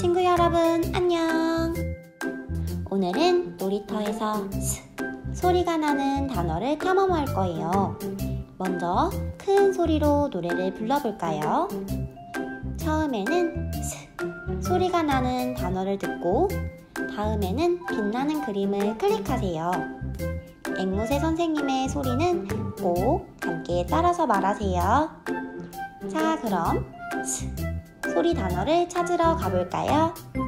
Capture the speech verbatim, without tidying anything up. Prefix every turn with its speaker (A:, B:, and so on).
A: 친구 여러분, 안녕! 오늘은 놀이터에서 스 소리가 나는 단어를 탐험할 거예요. 먼저 큰 소리로 노래를 불러볼까요? 처음에는 스 소리가 나는 단어를 듣고 다음에는 빛나는 그림을 클릭하세요. 앵무새 선생님의 소리는 꼭 함께 따라서 말하세요. 자, 그럼 스 소리 단어를 찾으러 가볼까요?